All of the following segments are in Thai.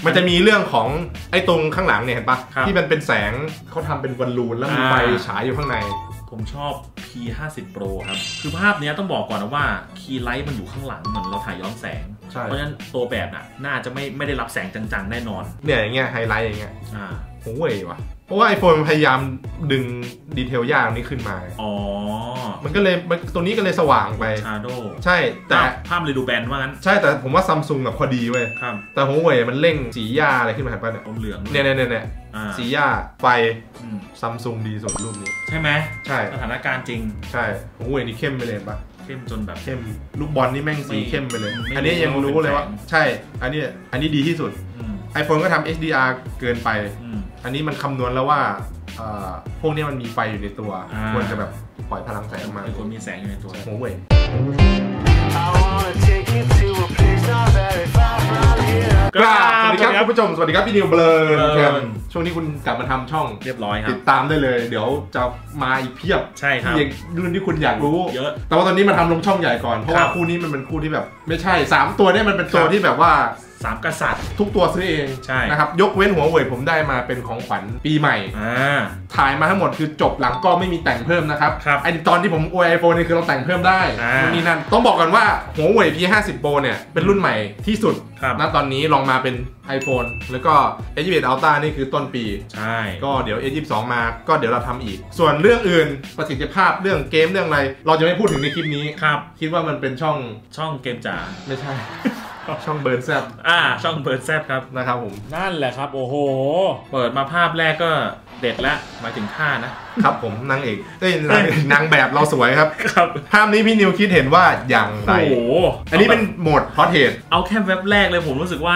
มันจะมีเรื่องของไอ้ตรงข้างหลังเนี่ยเห็นปะที่มันเป็นแสงเขาทำเป็นบอลลูนแล้วมีไฟฉายอยู่ข้างในผมชอบ P50 Pro ครับคือภาพนี้ต้องบอกก่อนนะว่าคีย์ไลท์มันอยู่ข้างหลังเหมือนเราถ่ายย้อนแสงเพราะฉะนั้นตัวแบบน่าจะไม่ได้รับแสงจังๆแน่นอนเนี่ยอย่างเงี้ยไฮไลท์อย่างเงี้ยโอ้ยว่ะเพราะว่า iPhone พยายามดึงดีเทลยากนี้ขึ้นมามันก็เลยตัวนี้ก็เลยสว่างไป Shadow ใช่แต่ภาพเลยดูแบนว่างั้นใช่แต่ผมว่าซัมซุงแบบพอดีเว้ยแต่หัวเว่ยมันเร่งสีหญ้าอะไรขึ้นมาเห็นป่ะเนี่ยเหลืองเนี่ยสีหญ้าไฟซัมซุงดีสุดรูปนี้ใช่ไหมใช่สถานการณ์จริงใช่หัวเว่ยนี่เข้มไปเลยป่ะเข้มจนแบบเข้มลูกบอลนี่แม่งสีเข้มไปเลยอันนี้ยังรู้เลยว่าใช่อันนี้ดีที่สุด iPhone ก็ทำ HDR เกินไปอันนี้มันคำนวณแล้วว่าพวกนี้มันมีไฟอยู่ในตัวควรจะแบบปล่อยพลังแสงออกมาเป็นคนมีแสงอยู่ในตัวหัวเว่ยสวัสดีครับคุณผู้ชมสวัสดีครับพี่นิวเบลอช่วงนี้คุณกลับมาทำช่องเรียบร้อยครับติดตามได้เลยเดี๋ยวจะมาอีกเพียบใช่ครับรุ่นที่คุณอยากรู้เยอะแต่ว่าตอนนี้มาทำลงช่องใหญ่ก่อนเพราะว่าคู่นี้มันเป็นคู่ที่แบบไม่ใช่3ตัวนี้มันเป็นตัวที่แบบว่า 3 กษัตริย์ทุกตัวซื้อเองนะครับยกเว้นหัวเว่ยผมได้มาเป็นของขวัญปีใหม่ถ่ายมาทั้งหมดคือจบหลังก็ไม่มีแต่งเพิ่มนะครับไอตอนที่ผมอวย iPhone นี่คือเราแต่งเพิ่มได้นี่นั่นต้องบอกก่อนว่าหัวเว่ย P50 Pro เนี่ยเป็นรุ่นใหม่ที่สุดณตอนนี้ลองมาเป็น iPhone แล้วก็ S21 Ultra นี่คือต้นปีใช่ก็เดี๋ยว S22 มาก็เดี๋ยวเราทำอีกส่วนเรื่องอื่นประสิทธิภาพเรื่องเกมเรื่องอะไรเราจะไม่พูดถึงในคลิปนี้คิดว่ามันเป็นช่องเกมจ๋าไม่ใช่ช่องเบิร์นแซบช่องเบิร์นแซบครับนะครับผมนั่นแหละครับโอ้โหเปิดมาภาพแรกก็เด็ดแล้วหมายถึงท่านะครับผมนางเอกนางแบบเราสวยครับภาพนี้พี่นิวคิดเห็นว่าอย่างไรโอ้โหอันนี้เป็นโหมดพอร์เทรตเอาแค่เว็บแรกเลยผมรู้สึกว่า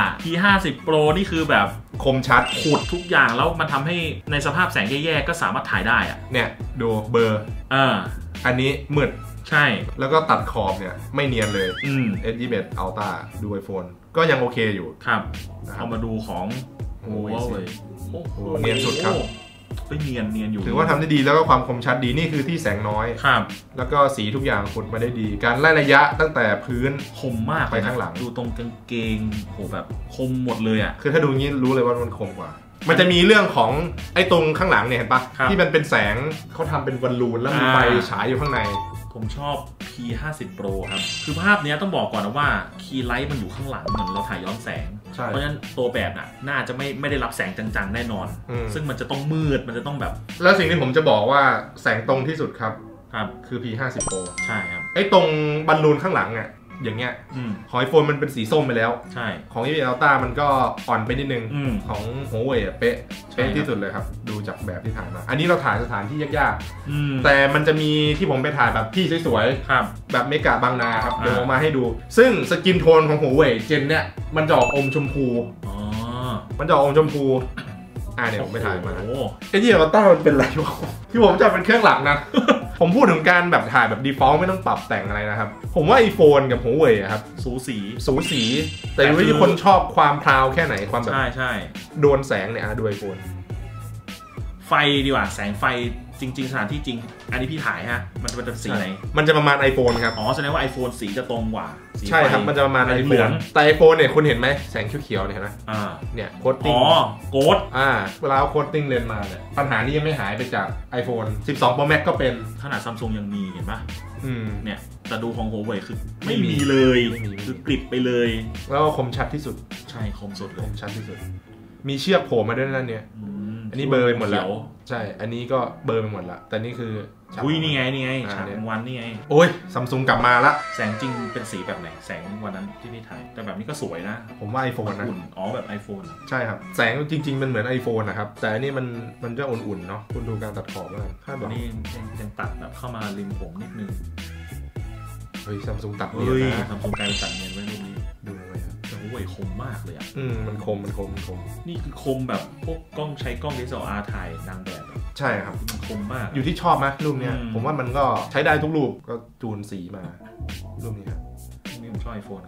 P50 Pro นี่คือแบบคมชัดขุดทุกอย่างแล้วมันทำให้ในสภาพแสงแย่ๆก็สามารถถ่ายได้อะเนี่ยดูเบอร์อันนี้มืดใช่แล้วก็ตัดขอบเนี่ยไม่เนียนเลย S21 Ultra ดู iPhone ก็ยังโอเคอยู่ครับเอามาดูของโอ้ยเนียนสุดครับไม่เนียนอยู่ถือว่าทำได้ดีแล้วก็ความคมชัดดีนี่คือที่แสงน้อยครับแล้วก็สีทุกอย่างขุดมาได้ดีการไล่ระยะตั้งแต่พื้นคมมากไปข้างหลังดูตรงกางเกงโหแบบคมหมดเลยอ่ะคือถ้าดูงี้รู้เลยว่ามันคมกว่ามันจะมีเรื่องของไอ้ตรงข้างหลังเนี่ยเห็นปะที่มันเป็นแสงเขาทำเป็นบอลลูนแล้วมีไฟฉายอยู่ข้างในผมชอบ P50 Pro ครับคือภาพนี้ต้องบอกก่อนนะว่าคีย์ไลท์มันอยู่ข้างหลังเหมือนเราถ่ายย้อนแสงเพราะฉะนั้นตัวแบบน่าจะไม่ได้รับแสงจังๆแน่นอนซึ่งมันจะต้องมืดมันจะต้องแบบแล้วสิ่งที่ผมจะบอกว่าแสงตรงที่สุดครับคือ P50 Pro ใช่ครับไอ้ตรงบอลลูนข้างหลังอ่ะอย่างเงี้ยของ iPhone มันเป็นสีส้มไปแล้วใช่ของ S21 Ultra มันก็อ่อนไปนิดนึงของหัวเว่ยเป๊ะที่สุดเลยครับดูจากแบบที่ถ่ายมาอันนี้เราถ่ายสถานที่ยากๆแต่มันจะมีที่ผมไปถ่ายแบบที่สวยๆแบบเมกะบางนาครับเดี๋ยวออกมาให้ดูซึ่งสกินโทนของหัวเว่ยเจนเนี้ยมันจะออกอมชมพูมันจะออกอมชมพูเนี่ยผมไปถ่ายมาS21 Ultra มันเป็นอะไรวะที่ผมจะเป็นเครื่องหลังนะผมพูดถึงการแบบถ่ายแบบ default ไม่ต้องปรับแต่งอะไรนะครับผมว่า iPhone กับหัวเว่ยครับสูสีแต่อยู่ที่คนชอบความพราวแค่ไหนความแบบใช่โดนแสงเนี่ยดู iPhone ไฟดีกว่าแสงไฟจริงๆสถานที่จริงอันนี้พี่ถ่ายฮะมันจะเป็นสีไหนมันจะประมาณ iPhone ครับแสดงว่า iPhone สีจะตรงกว่าใช่ครับมันจะประมาณ iPhone แต่ iPhone เนี่ยคุณเห็นไหมแสงเขียวๆเนี่ยนะเนี่ยโคตติ้งโกดเวลาโคตติ้งเลนมาเนี่ยปัญหานี้ยังไม่หายไปจาก iPhone 12 Pro Max ก็เป็นขนาด Samsung ยังมีเห็นปะเนี่ยแต่ดูของหัวเว่ยคือไม่มีเลยคือกริบไปเลยแล้วก็คมชัดที่สุดใช่คมสุดเลยคมชัดที่สุดมีเชือกโผล่มาด้วยนั่นเนี่ยอันนี้เบอร์ไปหมดแล้วใช่อันนี้ก็เบอร์ไปหมดละแต่นี่คือนี่ไงฉากวันนี่ไงโอ้ยซัมซุงกลับมาละแสงจริงเป็นสีแบบไหนแสงวันนั้นที่พี่ถ่ายแต่แบบนี้ก็สวยนะผมว่า iPhone นะแบบ iPhone ใช่ครับแสงจริงๆมันเหมือน iPhone นะครับแต่อันนี้มันจะอุ่นๆเนาะคุณดูการตัดขอบแล้วคาดว่านี่ยังตัดแบบเข้ามาริมผมนิดนึงเฮ้ยซัมซุงตัดเนียนนะซัมซุงกลายเป็นตัดเนียนไว้รูปนี้ดูไว้แต่หัวเว่ยคมมากเลยอ่ะมันคมนี่คือคมแบบพวกกล้องใช้กล้อง DSLR ถ่ายนางแบบใช่ครับคมมากอยู่ที่ชอบไหมรูปเนี้ยผมว่ามันก็ใช้ได้ทุกรูปก็จูนสีมารูปนี้ครับนี่ผมชอบ iPhone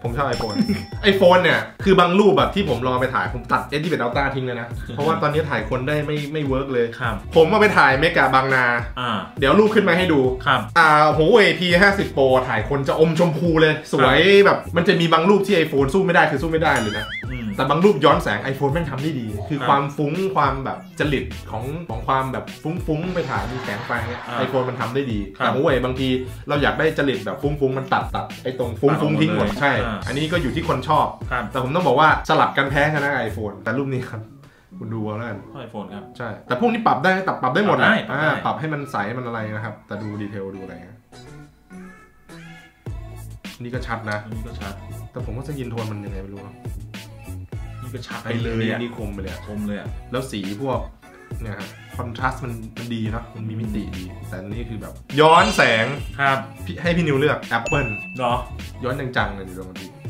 iPhone เนี่ยคือบางรูปแบบที่ผมลองไปถ่ายผมตัด S21 Ultra ทิ้งเลยนะเพราะว่าตอนนี้ถ่ายคนได้ไม่เวิร์กเลยผมมาไปถ่ายเมกะบางนาเดี๋ยวรูปขึ้นมาให้ดูหัวเว่ย P50 Pro ถ่ายคนจะอมชมพูเลยสวยแบบมันจะมีบางรูปที่ iPhone สู้ไม่ได้คือสู้ไม่ได้เลยนะแต่บางรูปย้อนแสง iPhone แม่งทำได้ดีคือความฟุ้งความแบบจริตของความแบบฟุ้งไปถ่ายมีแสงไฟเงี้ย iPhone มันทำได้ดีแต่หัวเว่ยบางทีเราอยากได้จริตแบบฟุ้งมันตัดไอ้ตรงฟุ้งทิ้งหมดใช่อันนี้ก็อยู่ที่คนชอบแต่ผมต้องบอกว่าสลับกันแพ้กันนะ iPhone แต่รูปนี้ครับคุณดูแล้วกันไอโฟนครับใช่แต่พวกนี้ปรับได้หมดนะปรับให้มันใสมันอะไรนะครับแต่ดูดีเทลดูอะไรนี่ก็ชัดนะนี่ก็ชัดแต่ผมว่าสกินโทนมันยังไงไม่รู้นี่ก็ชัดไปเลยนี่คมไปเลยแล้วสีพวกเนี่ยฮะคอนทราสต์มันดีเนาะมันมีมิติดีแต่นี่คือแบบย้อนแสงครับให้พี่นิวเลือก Apple เหรอย้อนจังๆเลยดูตรงนี้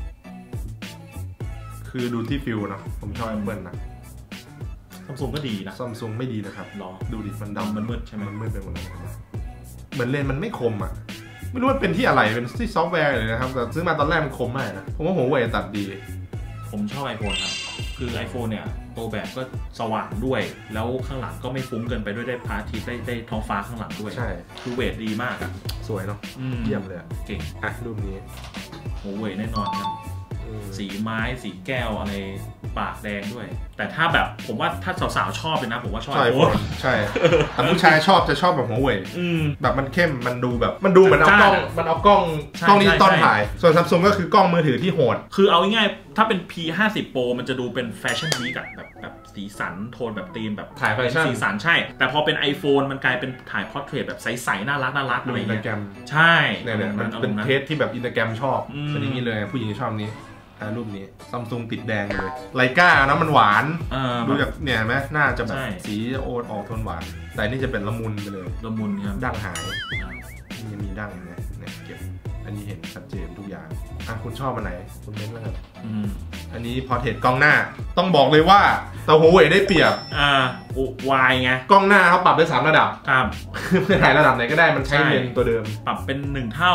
คือดูที่ฟิลนะผมชอบ Apple นะซัมซุงก็ดีนะซัมซุงไม่ดีนะครับหรอดูดิมันดำมันมืดใช่ไหมมันมืดไปหมดเลยเหมือนเลนมันไม่คมอ่ะไม่รู้มันเป็นที่อะไรเป็นที่ซอฟต์แวร์เลยนะครับแต่ซื้อมาตอนแรกมันคมมากนะผมว่าหัวเว่ยตัดดีผมชอบ iPhone ครับคือ iPhone เนี่ยตัวแบบก็สว่างด้วยแล้วข้างหลังก็ไม่ฟุ้งเกินไปด้วยได้พระอาทิตย์ได้ท้องฟ้าข้างหลังด้วยใช่คือเวทดีมากอ่ะสวยเนาะเยี่ยมเลยเก่งรูปนี้หัวเว่ยแน่นอนครับสีไม้สีแก้วอะไรปากแดงด้วยแต่ถ้าแบบผมว่าถ้าสาวๆชอบเลยนะผมว่าชอบใช่แต่ผู้ชายจะชอบแบบหัวเว่ยแบบมันเข้มมันดูแบบมันดูเหมือนเอากล้องนี้ต้นถ่ายส่วน Samsung ก็คือกล้องมือถือที่โหดคือเอาง่ายๆถ้าเป็น P50 Pro มันจะดูเป็นแฟชั่นวีกับแบบสีสันโทนแบบธีมแบบถ่ายแฟชั่นสีสันใช่แต่พอเป็น iPhone มันกลายเป็นถ่ายพอร์เทรตแบบใสๆน่ารักอะไรอย่างเงี้ยใช่เนี่ยมันเป็นเทสที่แบบอินสตาแกรมชอบเป็นอย่างนี้เลยผู้หญิงชอบนี้รูปนี้ซัมซุงติดแดงเลยไลกานะมันหวานดูจากเนี่ยไหมน่าจะแบบสีโอออกโทนหวานแต่นี่จะเป็นละมุนไปเลยละมุนครับดั้งหายนี่มีดั้งเนี่ยเก็บอันนี้เห็นชัดเจนทุกอย่างคุณชอบอันไหนคุณเม้นต์แล้วครับอันนี้พอเทรตกล้องหน้าต้องบอกเลยว่าแต่หัวเว่ยได้เปรียบวายไงกล้องหน้าเขาปรับได้3ระดับครับเพื่อถ่ายระดับไหนก็ได้มันใช้เลนส์ตัวเดิมปรับเป็น1เท่า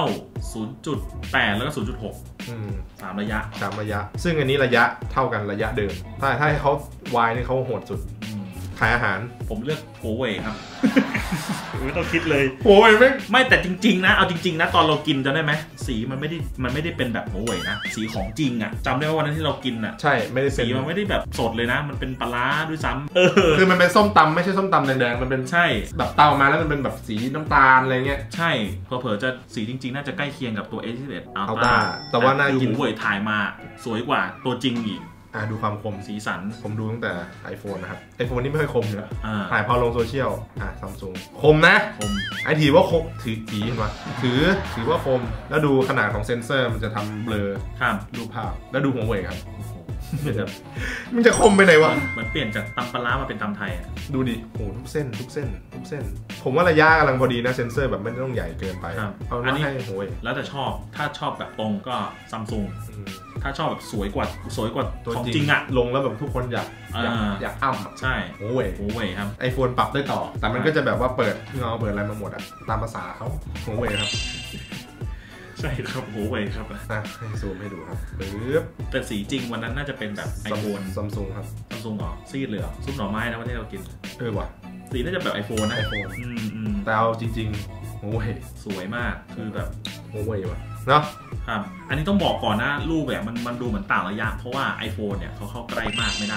0.8 แล้วก็ 0.6 3ระยะซึ่งอันนี้ระยะเท่ากันระยะเดิมถ้าให้เขาวายนี่เขาโหดสุดขายอาหารผมเลือกหัวเว่ยครับไม่ต้องคิดเลยหัวเว่ยไม่แต่จริงๆนะเอาจริงๆนะตอนเรากินจำได้ไหมสีมันไม่ได้เป็นแบบหัวเว่ยนะสีของจริงอ่ะจำได้ว่าวันนั้นที่เรากินอ่ะใช่ไม่ได้สีมันไม่ได้แบบสดเลยนะมันเป็นปลาด้วยซ้ำคือมันเป็นส้มตำไม่ใช่ส้มตำแดงๆมันเป็นใช่แบบเตามาแล้วมันเป็นแบบสีน้ำตาลอะไรเงี้ยใช่เผลอๆจะสีจริงๆน่าจะใกล้เคียงกับตัว A11 Ultra แต่ว่าน่ากินหัวเว่ยถ่ายมาสวยกว่าตัวจริงอีกดูความคมสีสันผมดูตั้งแต่ iPhone นะครับ iPhone นี่ไม่ค่อยคมเลยถ่ายพอลงโซเชียลSamsung คมนะคมถือว่าคมถือมาถือว่าคมแล้วดูขนาดของเซนเซอร์มันจะทำเบลอรูปภาพแล้วดูหัวเว่ยครับมันจะคมไปไหนวะมันเปลี่ยนจากตำปลามาเป็นตำไทยดูดิโหทุกเส้นผมว่าระยะกำลังพอดีนะเซนเซอร์แบบไม่ต้องใหญ่เกินไปเอาอันนี้ให้หัวเว่ยแล้วแต่ชอบถ้าชอบแบบตรงก็ซัมซุงถ้าชอบแบบสวยกว่าของจริงอ่ะลงแล้วแบบทุกคนอยากอ้ำใช่หัวเว่ยครับ iPhone ปรับได้ต่อแต่มันก็จะแบบว่าเปิดเงาเปิดอะไรมาหมดอ่ะตามภาษาเขาหัวเว่ยครับใช่ครับหัวเว่ยครับให้ซูมให้ดูครับแต่สีจริงวันนั้นน่าจะเป็นแบบไอโฟนซัมซุงครับซัมซุงเหรอซีดเลยเหรอซุปหน่อไม้นะวันที่เรากินว่ะสีน่าจะแบบไอโฟนนะแต่เอาจริงๆหัวเว่ยสวยมากคือแบบหัวเว่ยว่ะเนาะครับอันนี้ต้องบอกก่อนนะรูปแบบมันดูเหมือนต่างระยะเพราะว่า iPhone เนี่ยเขาเข้าใกล้มากไม่ได้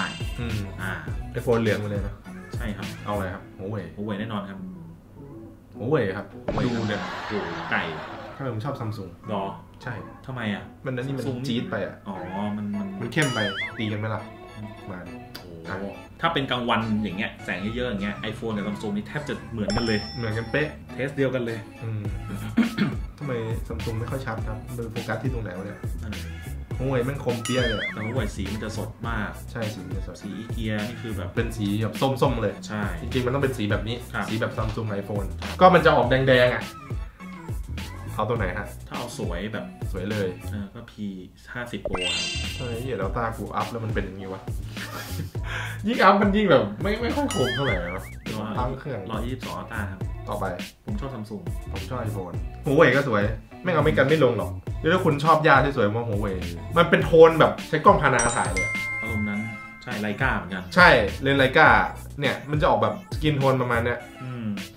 iPhone เหลืองมาเลยนะใช่ครับเอาอะไรครับหัวเว่ยแน่นอนครับหัวเว่ยครับดูเนี่ยไก่ถ้าผมชอบซัมซุงหรอใช่ทำไมอ่ะมันนี่มันจี๊ดไปมันเข้มไปตีกันไหมล่ะมาถ้าเป็นกลางวันอย่างเงี้ยแสงเยอะๆอย่างเงี้ย iPhone กับ Samsung นี่แทบจะเหมือนกันเลยเหมือนกันเป๊ะเทสเดียวกันเลยทำไม Samsung ไม่ค่อยชัดครับมันโฟกัสที่ตรงไหนวะเนี่ยหัวเว่ยมันคมเปี้ยเลยแต่หัวเว่ยสีมันจะสดมากใช่สีมันจะสดสีอีเกียนี่คือแบบเป็นสีแบบส้มๆเลยใช่จริงๆมันต้องเป็นสีแบบนี้สีแบบ Samsung iPhone ก็มันจะออกแดงๆอ่ะเอาตัวไหนฮะถ้าเอาสวยแบบสวยเลยก็ P50 Pro เฮ้ยเดี๋ยวเราตากูอัพแล้วมันเป็นอย่างนี้วะยิ่งอัพมันยิ่งแบบไม่ค่อยคมเท่าไหร่เนาะตั้งเครื่อง122 Ultra ครับต่อไปผมชอบ Samsung ผมชอบ iPhone หัวเว่ยก็สวยไม่เอาไม่กันไม่ลงหรอกถ้าคุณชอบยาที่สวยมากหัวเว่ยมันเป็นโทนแบบใช้กล้องพานาถ่ายเลยอารมณ์นั้นใช่ไลกาเหมือนกันใช่เลนไลกาเนี่ยมันจะออกแบบสกินโทนประมาณเนี้ย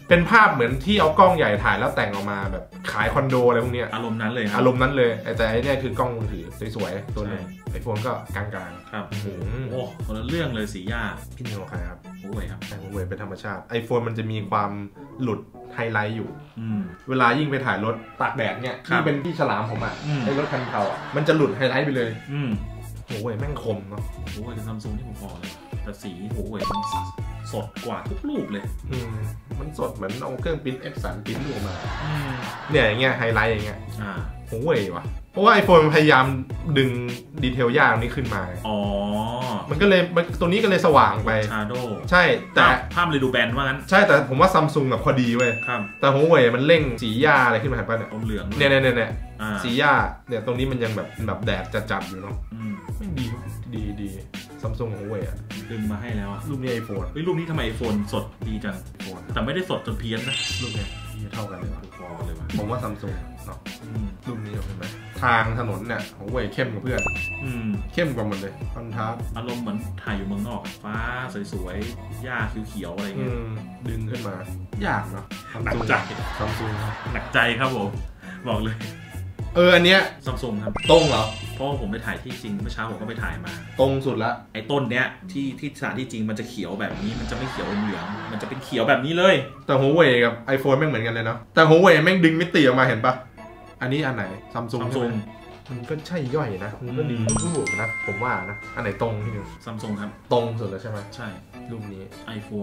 เป็นภาพเหมือนที่เอากล้องใหญ่ถ่ายแล้วแต่งออกมาแบบขายคอนโดอะไรพวกนี้อารมณ์นั้นเลยครับอารมณ์นั้นเลยแต่ไอ้นี่คือกล้องมือถือสวยๆตัวนึงไอโฟนก็กลางๆครับโอ้คนละเรื่องเลยสีย่าพี่นิวใครครับโอ้ยครับโอ้ยเป็นธรรมชาติ iPhone มันจะมีความหลุดไฮไลท์อยู่เวลายิ่งไปถ่ายรถตากแดดเนี่ยที่เป็นที่ฉลามผมอ่ะไอ้รถคันเทาอ่ะมันจะหลุดไฮไลท์ไปเลยโอ้ยแม่งคมเนาะโอ้ยเป็นซัมซุงที่ผมพอเลยแต่สีโอ้ยมันสดกว่าทุกรูปเลยมันสดเหมือนเอาเครื่องพิมพ์ Epson พิมพ์ออกมาเนี่ยอย่างเงี้ยไฮไลท์อย่างเงี้ยโอ้ยว่ะเพราะว่า iPhone พยายามดึงดีเทลยากนี้ขึ้นมามันก็เลยตัวนี้ก็เลยสว่างไปใช่แต่ภาพเลยดูแบนว่างั้นใช่แต่ผมว่าซัมซุงแบบพอดีเว้ยแต่หัวเว่ยมันเร่งสีย่าอะไรขึ้นมาเห็นป่ะเนี่ยเหลืองเนี่ยสีย่าเนี่ยตรงนี้มันยังแบบแดดจัดๆอยู่เนาะไม่ดีซัมซุงหัวเว่ยอ่ะดึงมาให้แล้วรูปนี้ iPhone รูปนี้ทำไม iPhone สดดีจังแต่ไม่ได้สดจนเพี้ยนนะรูปนี้เท่ากันเลยว่ะผมว่าซัมซุงเนาะรูปนี้เห็นไหมทางถนนเนี่ยหัวเว่ยเข้มกว่าเพื่อนเข้มกว่าหมดเลยคอนทราสต์อารมณ์เหมือนถ่ายอยู่เมืองนอกฟ้าสวยๆหญ้าเขียวๆอะไรเงี้ยดึงขึ้นมายากเนาะหนักใจซัมซุงหนักใจครับผมบอกเลยอันเนี้ยซัมซุงครับตรงเหรอเพราะผมไปถ่ายที่จริงเมื่อเช้าผมก็ไปถ่ายมาตรงสุดละไอ้ต้นเนี้ยที่สถานที่จริงมันจะเขียวแบบนี้มันจะไม่เขียวเหลืองมันจะเป็นเขียวแบบนี้เลยแต่หัวเว่ยกับ iPhone แม่งเหมือนกันเลยเนาะแต่หัวเว่ยแม่งดึงมิติออกมาเห็นปะอันนี้อันไหนซัมซุงมันก็ใช่ย่อยนะมันก็ดีทุกรูปนะผมว่านะอันไหนตรงที่นึงซัมซุงครับตรงสุดแล้วใช่ไหมใช่รูปนี้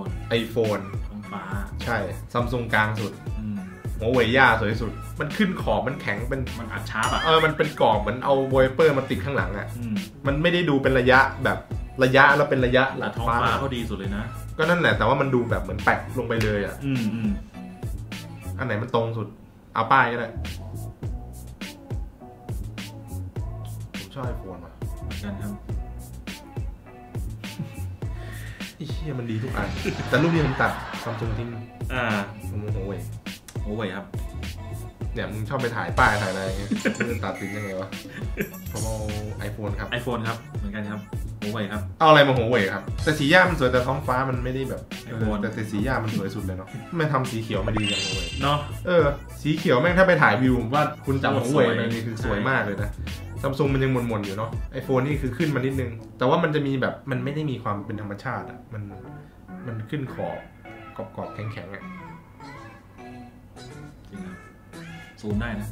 iPhone ท้องฟ้าใช่ซัมซุงกลางสุดหัวเว่ยย่าสวยสุดมันขึ้นขอบมันแข็งเป็นมันอัดชาร์ปอ่ะมันเป็นกรอบเหมือนเอาไวเปอร์มาติดข้างหลังอ่ะมันไม่ได้ดูเป็นระยะแบบระยะแล้วเป็นระยะหลังท้องฟ้าเขาดีสุดเลยนะก็นั่นแหละแต่ว่ามันดูแบบเหมือนแปะลงไปเลยอ่ะอันไหนมันตรงสุดเอาป้ายก็ได้ผมชอบ iPhone ว่ะเหมือนกันครับไอ้เชี่ยมันดีทุกอันแต่รูปนี้ผมตัดซัมซุงทิ้งผมหัวเว่ยครับเนี่ยมึงชอบไปถ่ายป้ายถ่ายอะไรเงี้ยมึงตัดสินยังไงวะผมเอา iPhone ครับ iPhone ครับเหมือนกันครับหัวเว่ยครับเอาอะไรมาหัวเว่ยครับแต่สีย่ามันสวยแต่ท้องฟ้ามันไม่ได้แบบแต่สีย่ามันสวยสุดเลยเนาะไม่ทำสีเขียวมาดีอย่างหัวเว่ยเนาะสีเขียวแม่งถ้าไปถ่ายวิวผมว่าคุณจำหัวเว่ยมันนี่คือสวยมากเลยนะซัมซุงมันยังหม่นๆอยู่เนาะ iPhone นี่คือขึ้นมานิดนึงแต่ว่ามันจะมีแบบมันไม่ได้มีความเป็นธรรมชาติอ่ะมันขึ้นขอบกรอบแข็งๆอ่ะจริงนะซูมได้นะ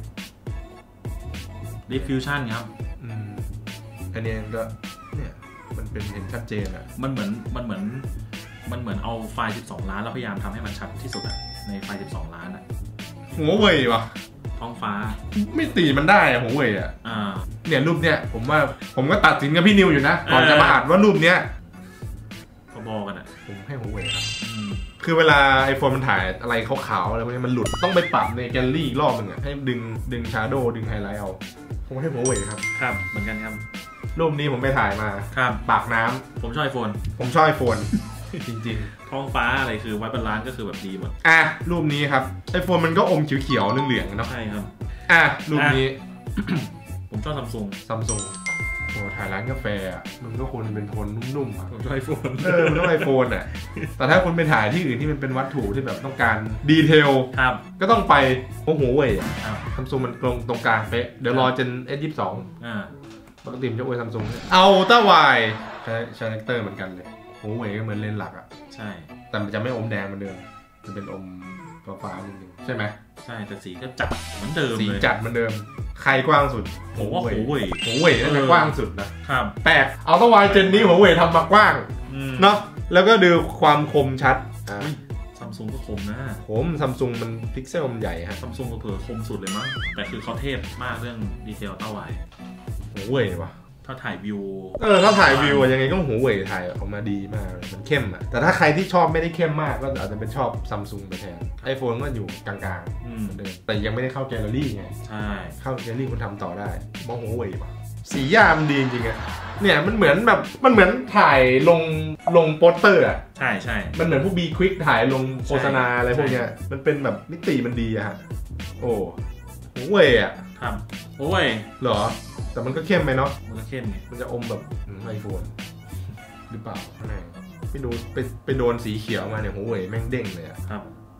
Diffusion ครับอันนี้ก็เนี่ยมันเป็นเห็นชัดเจนอ่ะมันเหมือนเอาไฟล์12 ล้านแล้วพยายามทำให้มันชัดที่สุดอ่ะในไฟล์12 ล้านอ่ะหัวเว่ยวะท้องฟ้าไม่ตีมันได้อะหัวเว่ยอ่ะเนี่ยรูปเนี้ยผมก็ตัดสินกับพี่นิวอยู่นะก่อนจะมาอ่านว่ารูปเนี้ยเขาบอกกันอ่ะผมให้หัวเว่ยครับคือเวลา iPhone มันถ่ายอะไรขาวๆอะไรพวกนี้มันหลุดต้องไปปรับในแกลเลอรี่อีกรอบนึงอ่ะให้ดึงชาร์โดว์ดึงไฮไลท์เอาผมให้หัวเว่ยครับครับเหมือนกันครับรูปนี้ผมไปถ่ายมาครับปากน้ำผมชอบ iPhone จริงๆท้องฟ้าอะไรคือไว้บนร้านก็คือแบบดีหมดรูปนี้ครับ iPhone มันก็อมเขียวๆเหลืองๆเนาะใช่ครับรูปนี้ผมชอบซัมซุงโอ้ถ่ายร้านกาแฟอ่ะมันก็ควรเป็นโทนนุ่มๆอ่ะผมชอบ iPhone มันต้อง iPhone อ่ะแต่ถ้าคุณไปถ่ายที่อื่นที่มันเป็นวัตถุที่แบบต้องการดีเทลก็ต้องไปหัวเว่ยซัมซุงมันตรงกลางเป๊ะเดี๋ยวรอจน S22 ปกติจะอวยซัมซุงเอาต้าไวใช้คาแรคเตอร์เหมือนกันเลยหัวเว่ยก็เหมือนเลนหลักอ่ะใช่แต่มันจะไม่อมแดงเหมือนเดิมจะเป็นอมฟ้านิดนึงใช่ไหมใช่แต่สีก็จัดเหมือนเดิมสีจัดเหมือนเดิมใครกว้างสุดผมว่าหัวเว่ยน่าจะกว้างสุดนะครับแปลกเอาต้าไวเจนนี้หัวเว่ยทำมากว้างเนาะแล้วก็ดูความคมชัดซัมซุงก็คมนะซัมซุงมันพิกเซลมันใหญ่ฮะซัมซุงก็เผื่อคมสุดเลยมั้งแต่คือเขาเทพมากเรื่องดีเทลต้าไวหัวเว่ยวะถ้าถ่ายวิวถ้าถ่ายวิวยังไงก็หัวเว่ยถ่ายออกมาดีมากมันเข้มอ่ะแต่ถ้าใครที่ชอบไม่ได้เข้มมากก็อาจจะเป็นชอบซัมซุงไปแทน iPhone ก็อยู่กลางๆเหมือนเดิมแต่ยังไม่ได้เข้าแกลเลอรี่ไงใช่เข้าแกลเลอรี่คุณทำต่อได้มองหัวเว่ยป่ะสีย่ามันดีจริงๆอ่ะเนี่ยมันเหมือนถ่ายลงโปสเตอร์อ่ะใช่มันเหมือนพวกบีควิกถ่ายลงโฆษณาอะไรพวกเนี้ยมันเป็นแบบมิติมันดีอะฮะโอ้หัวเว่ยอ่ะครับหัวเว่ยเหรอแต่มันก็เข้มไหมเนาะมันก็เข้มไงมันจะอมแบบiPhone หรือเปล่าไปโดนสีเขียวมาเนี่ยหัวเว่ยแม่งเด้งเลยอะครับ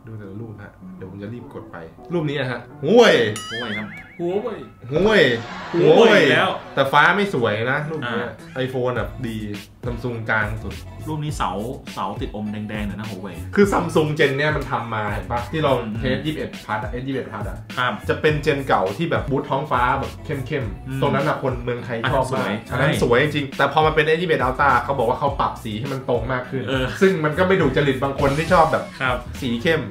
ดูแต่ละรูปฮะเดี๋ยวผมจะรีบกดไปรูปนี้ฮะห่วยครับห่วยแล้วแต่ฟ้าไม่สวยนะรูปนี้ไอโฟนแบบดีซัมซุงกลางสุดรูปนี้เสาติดอมแดงๆหน่อยนะห่วยคือซัมซุงเจนเนี้ยมันทำมาเห็นปะที่เราเทส21 พัทS21 พัทจะเป็นเจนเก่าที่แบบบูทท้องฟ้าแบบเข้มๆตรงนั้นอะคนเมืองไทยชอบมากอันนั้นสวยจริงแต่พอมาเป็น S21 Ultra เขาบอกว่าเขาปรับสีให้มันตรงมากขึ้นซึ่งมันก็ไม่ถูกจริตบางคนที่ชอบแบบสีเข้ม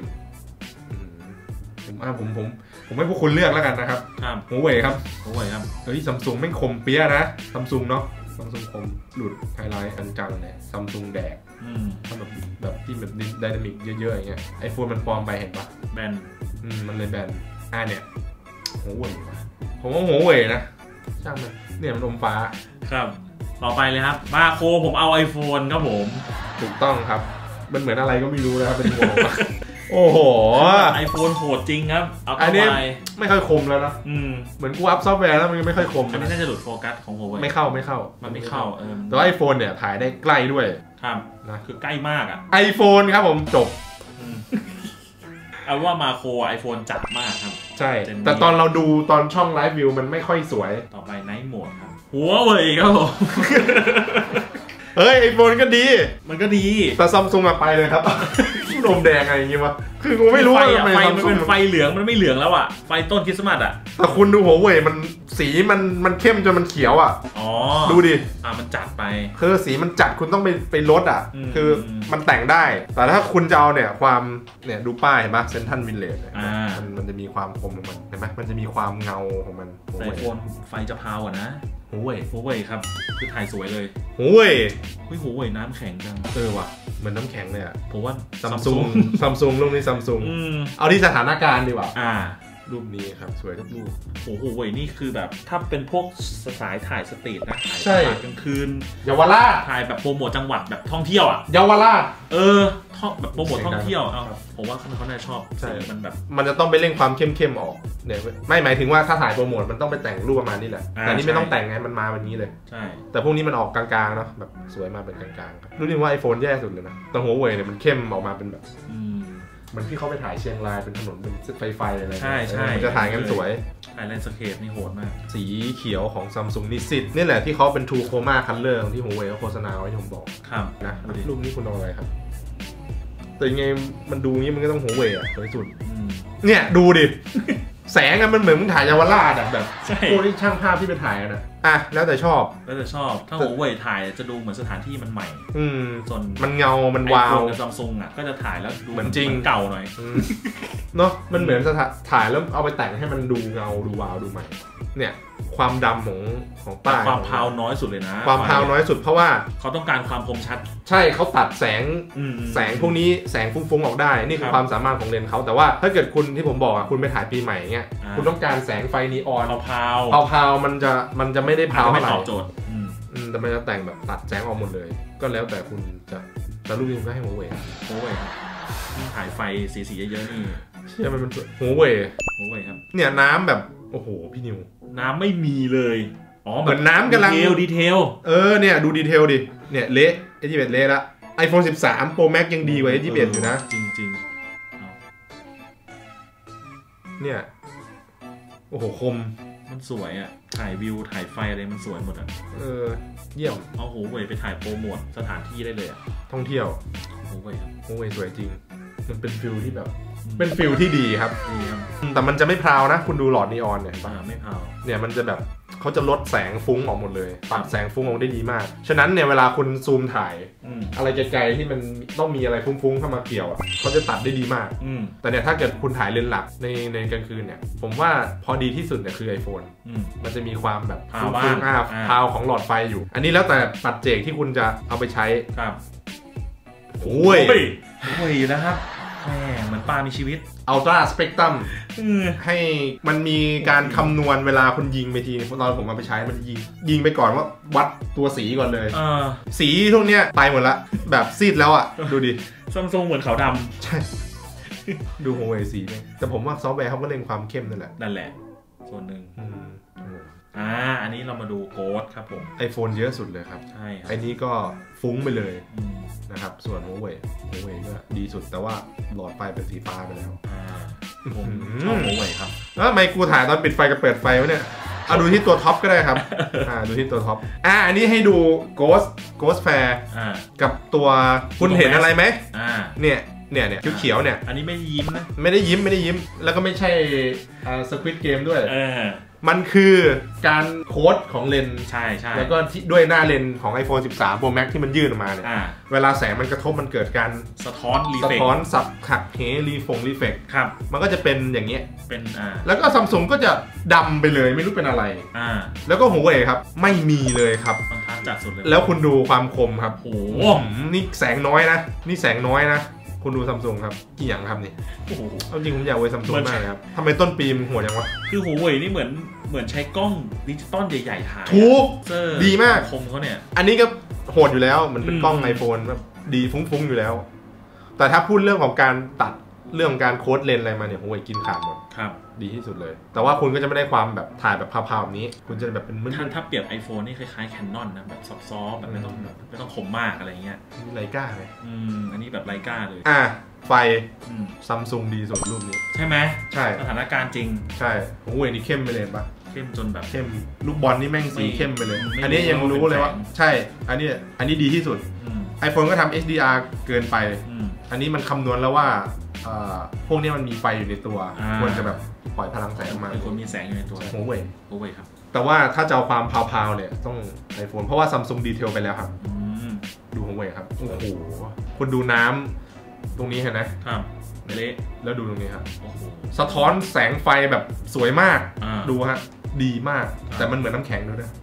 ผมให้พวกคุณเลือกแล้วกันนะครับหัวเว่ยครับเฮ้ยซัมซุงไม่คมเปี้ยนะซัมซุงเนาะซัมซุงคมหลุดไฮไลท์อันจังเนี่ยซัมซุงแดกถ้าแบบที่แบบไดนามิกเยอะๆอย่างเงี้ยไอโฟนมันปลอมไปเห็นปะแบนมันเลยแบนเนี่ยหัวเว่ยผมว่าหัวเว่ยนะช่างมันเนี่ยมันอมฟ้าครับต่อไปเลยครับมาโคผมเอา iPhone ครับผมถูกต้องครับมันเหมือนอะไรก็ไม่รู้นะครับเป็นหัวโอ้โห iPhone โหดจริงครับอันนี้ไม่ค่อยคมแล้วนะเหมือนกูอัพซอฟต์แวร์แล้วมันไม่ค่อยคมอันนี้น่าจะหลุดโฟกัสของผมไม่เข้ามันไม่เข้าแต่ว่า iPhone เนี่ยถ่ายได้ใกล้ด้วยครับนะคือใกล้มากอ่ะ iPhone ครับผมจบเอาว่ามาโค iPhone จัดมากครับใช่แต่ตอนเราดูตอนช่องไลฟ์วิวมันไม่ค่อยสวยต่อไปไนท์โหมดครับหัวเว่ยครับผมเฮ้ย iPhone ก็ดีมันก็ดีแต่ซัมซุงมาไปเลยครับลมแดงอะไรอย่างงี้วะคือกูไม่รู้ว่าไฟมันเป็นไฟเหลืองมันไม่เหลืองแล้วอ่ะไฟต้นคริสต์มาสอ่ะแต่คุณดูหัวเว่ยมันสีมันเข้มจนมันเขียวอ่ะดูดิมันจัดไปคือสีมันจัดคุณต้องไปลดอ่ะคือมันแต่งได้แต่ถ้าคุณจะเอาเนี่ยความเนี่ยดูป้ายเห็นไหมเซนทันวิลเลจมันจะมีความคมของมันเห็นไหมมันจะมีความเงาของมันไอโฟนไฟจะพาวอ่ะนะหัวเว่ยครับคือถ่ายสวยเลยหัวเว่ยน้ำแข็งจังว่ะเหมือนน้ำแข็งเลยอ่ะผมว่าซัมซุงรูปนี้ซัมซุงเอาที่สถานการณ์ดีกว่ารูปนี้ครับสวยทุกรูปโอ้โหนี่คือแบบถ้าเป็นพวกสายถ่ายสตรีทนะถ่ายกลางคืนเยาวราชถ่ายแบบโปรโมทจังหวัดแบบท่องเที่ยวอ่ะเยาวราชแบบโปรโมทท่องเที่ยวผมว่าเขาน่าชอบใช่มันแบบมันจะต้องไปเร่งความเข้มออกเนี่ยไม่หมายถึงว่าถ้าถ่ายโปรโมทมันต้องไปแต่งรูปประมาณนี้แหละแต่นี่ไม่ต้องแต่งไงมันมาแบบนี้เลยใช่แต่พวกนี้มันออกกลางๆเนาะแบบสวยมาเป็นกลางๆรู้ดิว่า iPhone แย่สุดเลยนะแต่หัวเว่ยเนี่ยมันเข้มออกมาเป็นแบบมันที่เขาไปถ่ายเชียงรายเป็นถนนเป็นไฟอะไรใช่มันจะถ่ายกันสวยถ่ายแลนด์สเคปนี่โหดมากสีเขียวของ Samsung นิสิตนี่แหละที่เขาเป็น True Chroma Color ของที่หัวเว่ยเขาโฆษณาไว้ที่ผมบอกนะรูปนี้คุณเอาอะไรครับแต่ยังไงมันดูงี้มันก็ต้องหัวเว่ยสวยสุดเนี่ยดูดิแสงมันเหมือนมึงถ่ายเยาวราชแบบพวกที่ช่างภาพที่ไปถ่ายนะแล้วแต่ชอบถ้าหัวเว่ยถ่ายจะดูเหมือนสถานที่มันใหม่ส่วนมันเงามันวาวกับซัมซุงก็จะถ่ายแล้วดูเหมือนจริงเก่าหน่อยเนาะมันเหมือนถ่ายแล้วเอาไปแต่งให้มันดูเงาดูวาวดูใหม่เนี่ยความดำของป้ายความพาวน้อยสุดเลยนะความพาวน้อยสุดเพราะว่าเขาต้องการความคมชัดใช่เขาตัดแสงพวกนี้แสงฟุ้งๆออกได้นี่คือความสามารถของเลนส์เขาแต่ว่าถ้าเกิดคุณที่ผมบอกคุณไปถ่ายปีใหม่เงี้ยคุณต้องการแสงไฟนีออนพาวมันจะไม่ได้พาวเท่าไหร่แต่มันจะแต่งแบบตัดแสงออกหมดเลยก็แล้วแต่คุณจะแต่รูปนี้ก็ให้หัวเว่ยถ่ายไฟสีเยอะๆนี่ใช่มันหัวเว่ยครับเนี่ยน้ำแบบโอ้โหพี่นิวน้ำไม่มีเลยเหมือนน้ำกำลังดีเทลเนี่ยดูดีเทลดิเนี่ยเละ S21 เละละ iPhone 13 Pro Max ยังดีกว่า S21 อยู่นะจริงเนี่ยโอ้โหคมมันสวยอ่ะถ่ายวิวถ่ายไฟอะไรมันสวยหมดอ่ะเยี่ยมเอาหัวเว่ยไปถ่ายโปรโมทสถานที่ได้เลยอ่ะท่องเที่ยวหัวเว่ยสวยจริงมันเป็นฟิลที่แบบเป็นฟิลที่ดีครับแต่มันจะไม่พราวนะคุณดูหลอดนีออนเนี่ยไม่พราวเนี่ยมันจะแบบเขาจะลดแสงฟุ้งออกหมดเลยปรับแสงฟุ้งออกได้ดีมากฉะนั้นเนี่ยเวลาคุณซูมถ่ายอะไรไกลๆที่มันต้องมีอะไรฟุ้งๆเข้ามาเกี่ยวเขาจะตัดได้ดีมากแต่เนี่ยถ้าเกิดคุณถ่ายเลนส์หลักในกลางคืนเนี่ยผมว่าพอดีที่สุดเนี่ยคือ iPhone มันจะมีความแบบฟุ้งพาวของหลอดไฟอยู่อันนี้แล้วแต่ปัจเจกที่คุณจะเอาไปใช้ครับโอ้ยนะครับเหมือนปลามีชีวิต Ultra Spectrum ให้มันมีการคำนวณเวลาคุณยิงไปทีตอนผมมาไปใช้มันยิงไปก่อนว่าวัดตัวสีก่อนเลยสีพวกเนี้ยตายหมดละแบบซีดแล้วอ่ะดูดิซัมซุงเหมือนขาวดำใช่ดูหัวเว่ยสีเนี่ยแต่ผมว่าซอฟต์แวร์เขาก็เล่นความเข้มนั่นแหละส่วนหนึ่งอันนี้เรามาดูโค้ดครับผม iPhone เยอะสุดเลยครับใช่ครับไอ้นี้ก็ฟุ้งไปเลยนะครับส่วนหัวเว่ยก็ดีสุดแต่ว่าหลอดไฟเป็นสีฟ้าไปแล้วผมชอบหัวเว่ยครับแล้วทำไมกูถ่ายตอนปิดไฟกับเปิดไฟวะเนี่ยเอาดูที่ตัวท็อปก็ได้ครับดูที่ตัวท็อปอันนี้ให้ดู Ghost Fair กับตัวคุณเห็นอะไรไหมเนี่ยเขียวเนี่ยอันนี้ไม่ยิ้มนะไม่ได้ยิ้มแล้วก็ไม่ใช่Squid Game ด้วยมันคือการโค้ดของเลนใช่แล้วก็ด้วยหน้าเลนของ iPhone 13 Pro Max ที่มันยื่นออกมาเนี่ยเวลาแสงมันกระทบมันเกิดการสะท้อนสับหักเหรีเฟกครับมันก็จะเป็นอย่างเงี้ยเป็นแล้วก็ Samsung ก็จะดำไปเลยไม่รู้เป็นอะไรแล้วก็หัวเว่ยครับไม่มีเลยครับมันทัดจัดสุดเลยแล้วคุณดูความคมครับโอ้นี่แสงน้อยนะคุณดูซัมซุงครับกี่อย่างครับนี่เอาจริงผมอยากเว่ยซัมซุงมากเลยครับทำไมต้นปีมันหัวยังวะคือหัวเว่ยนี่เหมือนใช้กล้องดิจิตอลใหญ่ๆถ่ายถูกดีมากคมเขาเนี่ยอันนี้ก็โหดอยู่แล้วมันเป็นกล้อง iPhone แบบดีฟุ้งๆอยู่แล้วแต่ถ้าพูดเรื่องของการตัดเรื่องของการโค้ดเลนอะไรมาเนี่ยหัวเว่ยกินขาดหมดครับดีที่สุดเลยแต่ว่าคุณก็จะไม่ได้ความแบบถ่ายแบบพาวๆแบบนี้คุณจะแบบเป็นถ้าเปรียบ iPhone นี่คล้ายๆ Canon นะแบบซอฟต์ๆแบบไม่ต้องคมมากอะไรเงี้ยไลกาเลยอันนี้แบบไลกาเลยไฟซัมซุงดีสุดรูปนี้ใช่ไหมใช่สถานการณ์จริงใช่หัวเว่ยนี่เข้มไปเลยปะเข้มจนแบบเข้มลูกบอลนี่แม่งสีเข้มไปเลยอันนี้ยังรู้เลยว่าใช่อันนี้ดีที่สุด iPhone ก็ทำ HDR เกินไปอันนี้มันคำนวณแล้วว่าพวกนี้มันมีไฟอยู่ในตัวควรจะแบบปล่อยพลังแสงออกมาควรมีแสงอยู่ในตัวหัวเว่ยครับแต่ว่าถ้าจะเอาความพาวๆเนี่ยต้อง iPhone เพราะว่า Samsung ดีเทลไปแล้วครับดูหัวเว่ยครับโอ้โหคุณดูน้ำตรงนี้เห็นไหมครับเละแล้วดูตรงนี้ครับสะท้อนแสงไฟแบบสวยมากดูฮะดีมากแต่มันเหมือนน้ำแข็งด้วยนะ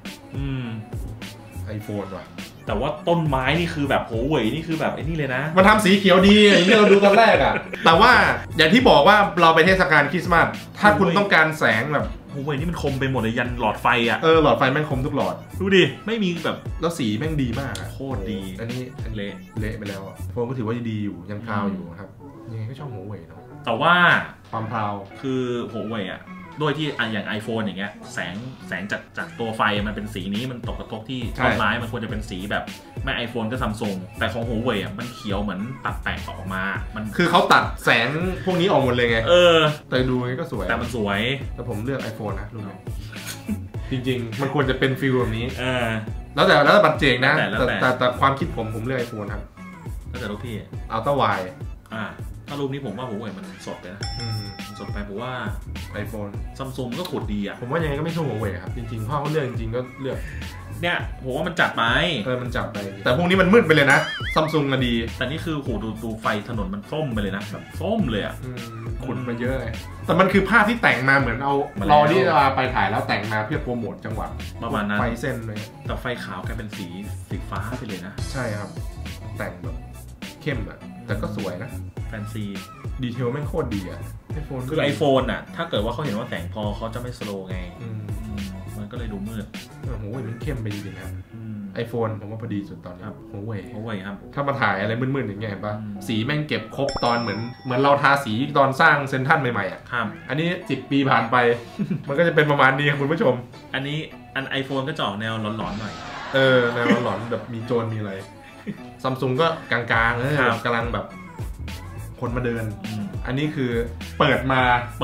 iPhone ว่ะแต่ว่าต้นไม้นี่คือแบบโหเว่ยนี่คือแบบไอ้นี่เลยนะมันทำสีเขียวดีอย่างที่เราดูตอนแรกอ่ะแต่ว่าอย่างที่บอกว่าเราไปเทศกาลคริสต์มาสถ้าคุณต้องการแสงแบบโหเว่ยนี่มันคมไปหมดเลยยันหลอดไฟอ่ะหลอดไฟแม่งคมทุกหลอดดูดิไม่มีแบบแล้วสีแม่งดีมากโคตรดีอันนี้เละไปแล้วโฟนก็ถือว่าดีอยู่ยังพราวอยู่ครับยังไงก็ชอบหัวเว่ยเนาะแต่ว่าความพราวคือหัวเว่ยอ่ะโดยที่อย่าง iPhone อย่างเงี้ยแสงจากตัวไฟมันเป็นสีนี้มันตกกระทบที่ต้นไม้มันควรจะเป็นสีแบบไม่ iPhone ก็ Samsung แต่ของหัวเว่ยอ่ะมันเขียวเหมือนตัดแต่งออกมามันคือเขาตัดแสงพวกนี้ออกหมดเลยไงแต่ดูไงก็สวยแต่มันสวยแต่ผมเลือก iPhone นะรุ่นนี้จริงๆมันควรจะเป็นฟิลแบบนี้แล้วแต่บัตรเจกนะแต่ความคิดผมเลือก iPhone ครับแล้วแต่ลูกพี่อัลต้าไวถ้ารูปนี้ผมว่าหัวเว่ยมันสดไปนะสดไปผมว่า iPhone ซัมซุงก็ขุดดีอ่ะผมว่ายังไงก็ไม่สู้หัวเว่ยครับจริงๆพ่อเขาเลือกจริงๆก็เลือกเนี่ยผมว่ามันจัดไปมันจัดไปแต่พวกนี้มันมืดไปเลยนะซัมซุงก็ดีแต่นี่คือโหดูไฟถนนมันส้มไปเลยนะแบบส้มเลยอ่ะขุดมาเยอะเลยแต่มันคือภาพที่แต่งมาเหมือนเอารอที่จะไปถ่ายแล้วแต่งมาเพื่อโปรโมทจังหวัดประมาณนั้นไฟเส้นเลยแต่ไฟขาวกลายเป็นสีฟ้าไปเลยนะใช่ครับแต่งแบบเข้มอ่ะแต่ก็สวยนะแฟนซีดีเทลแม่งโคตรดีอ่ะ iPhone คือ iPhone อ่ะถ้าเกิดว่าเขาเห็นว่าแสงพอเขาจะไม่สโลว์ไงมันก็เลยดูมืดโอ้โหมันเข้มไปจริงๆครับiPhone ผมว่าพอดีสุดตอนนี้หัวเว่ยครับถ้ามาถ่ายอะไรมืดๆอย่างเงี้ยเห็นป่ะสีแม่งเก็บครบตอนเหมือนเราทาสีตอนสร้างเซนทรัลใหม่ๆอ่ะอันนี้10 ปีผ่านไปมันก็จะเป็นประมาณนี้คุณผู้ชมอัน iPhone ก็จะออกแนวหลอนๆหน่อยแนวหลอนแบบมีโจรมีอะไรซัมซุงก็กลางๆกำลังแบบคนมาเดินอันนี้คือเปิดใหม่